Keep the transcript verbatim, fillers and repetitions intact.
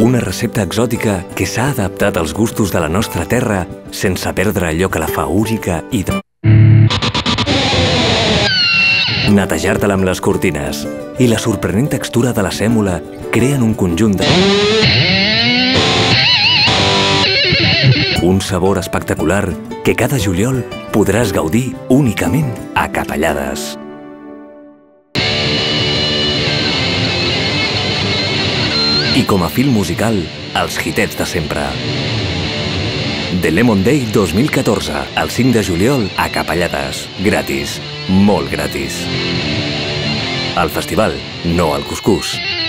Una recepta exòtica que s'ha adaptat als gustos de la nostra terra sense perdre allò que la fa única i de... Netejar-te-la amb les cortines i la sorprenent textura de la sèmola creen un conjunt de... Un sabor espectacular que cada juliol podràs gaudir únicament a Capellades. I com a fil musical, els hitets de sempre. The Lemon Day dos mil catorze, el cinc de juliol a Capellades. Gratis, molt gratis. Al festival, no al cuscús.